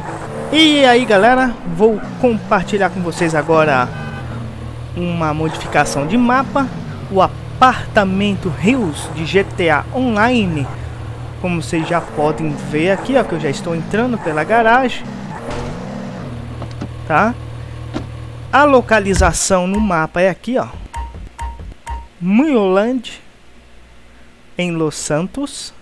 E aí galera, vou compartilhar com vocês agora uma modificação de mapa, o apartamento Hills de GTA Online. Como vocês já podem ver aqui, ó, que eu já estou entrando pela garagem, tá? A localização no mapa é aqui, ó, Muirland, em Los Santos,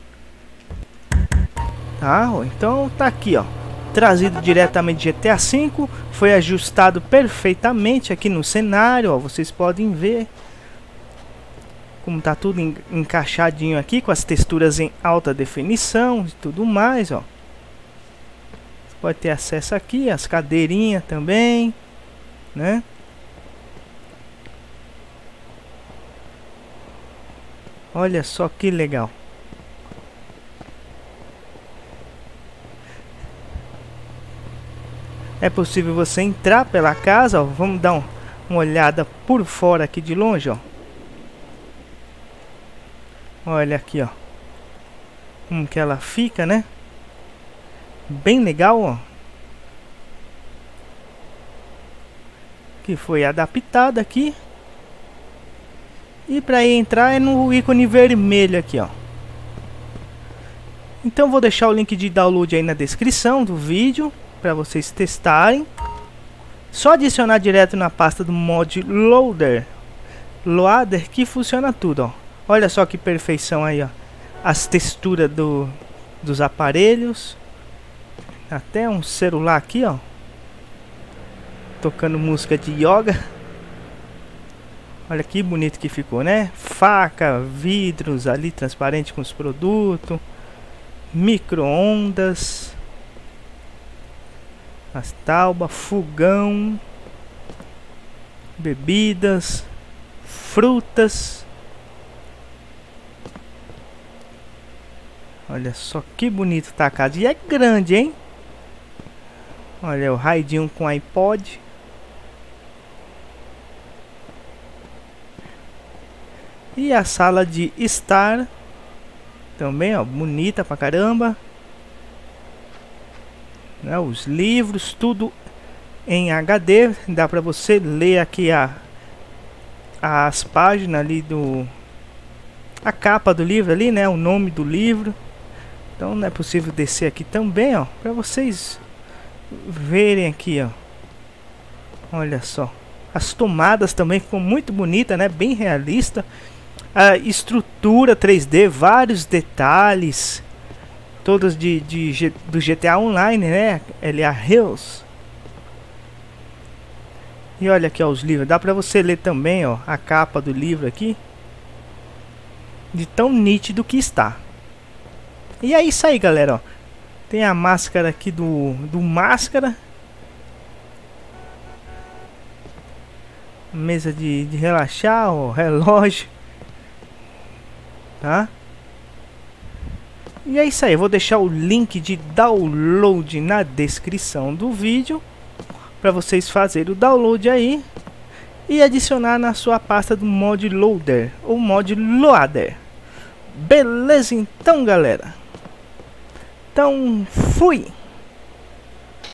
tá? Então tá aqui, ó, trazido diretamente de GTA V, foi ajustado perfeitamente aqui no cenário, ó, vocês podem ver como tá tudo encaixadinho aqui, com as texturas em alta definição e tudo mais, ó. Você pode ter acesso aqui, as cadeirinhas também, né? Olha só que legal. É possível você entrar pela casa, ó. Vamos dar uma olhada por fora aqui de longe, ó. Olha aqui, ó, como que ela fica, né? Bem legal, ó. Que foi adaptada aqui. E para entrar é no ícone vermelho aqui, ó. Então vou deixar o link de download aí na descrição do vídeo para vocês testarem. Só adicionar direto na pasta do mod loader que funciona tudo, ó. Olha só que perfeição aí, ó. As texturas dos aparelhos. Até um celular aqui, ó, tocando música de yoga. Olha que bonito que ficou, né? Faca, vidros ali transparente com os produtos, micro-ondas, as taubas, fogão, bebidas, frutas. Olha só que bonito tá a casa. E é grande, hein? Olha o raidinho com iPod. E a sala de estar também, ó, bonita pra caramba, né? Os livros, tudo em HD. Dá pra você ler aqui as páginas ali a capa do livro ali, né? O nome do livro. Então não é possível descer aqui também, ó, para vocês verem aqui, ó. Olha só. As tomadas também ficou muito bonita, né? Bem realista. A estrutura 3D, vários detalhes, todos do GTA Online, né? LA Hills. E olha aqui, ó, os livros. Dá para você ler também, ó, a capa do livro aqui, de tão nítido que está. E é isso aí, galera, ó. Tem a máscara aqui do Máscara. Mesa de relaxar, ó, relógio, tá? E é isso aí, eu vou deixar o link de download na descrição do vídeo para vocês fazerem o download aí e adicionar na sua pasta do mod loader ou mod loader. Beleza então, galera? Então, fui!